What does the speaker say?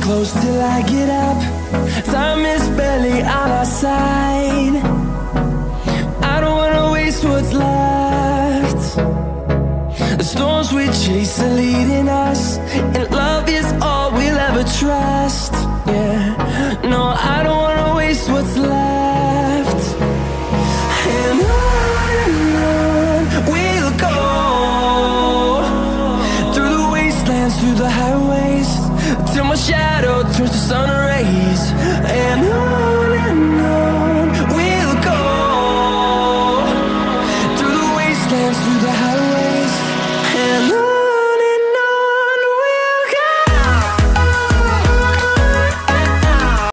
close till I get up. Time is barely on our side. I don't wanna waste what's left. The storms we chase are leading us, and love is all we'll ever trust. Yeah, no, I don't wanna waste what's left.